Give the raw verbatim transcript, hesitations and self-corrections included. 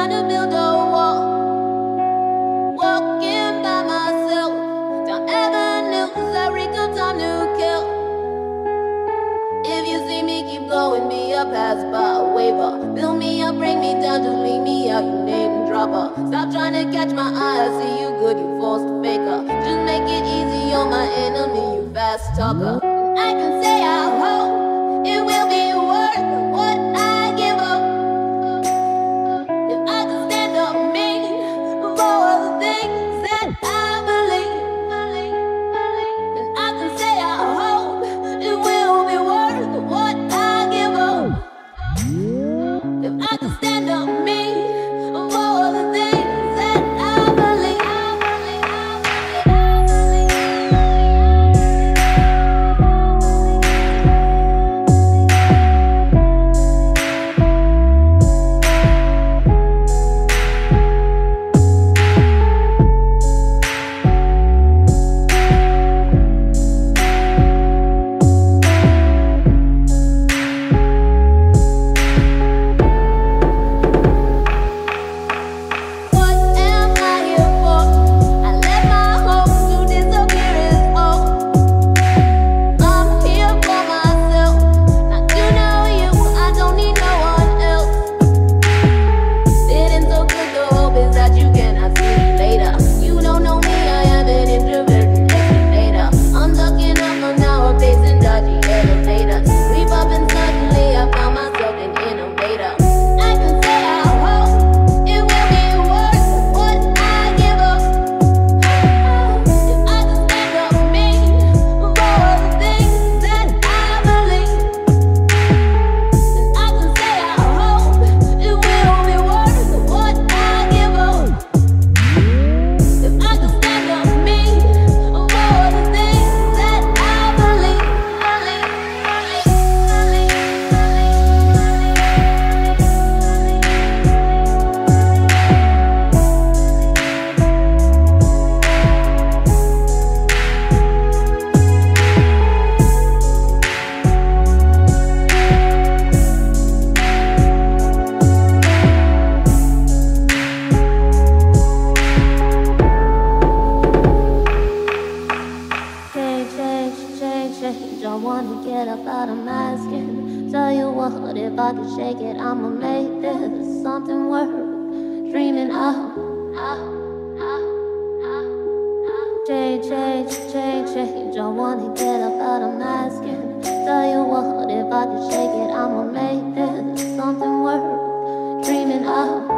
trying to build a wall. Walking by myself down avenues that reek of time to kill. If you see me, keep going, be a pass by waiver. Build me up, bring me down, just leave me out, you name dropper. Stop trying to catch my eye, I see you good, you forced faker. Just make it easy, you're my enemy, you fast talker. And I can say I hope it will be worth what I give up. If I can stand up mean for the things that I believe, then I can say I hope it will be worth what I give up. If I can stand up mean for the things that I believe. I wanna get up out of my skin. Tell you what, if I can shake it, I'ma make this something worth dreaming of. Change, change, change, change. I wanna get up out of my skin. Tell you what, if I can shake it, I'ma make this something worth dreaming of.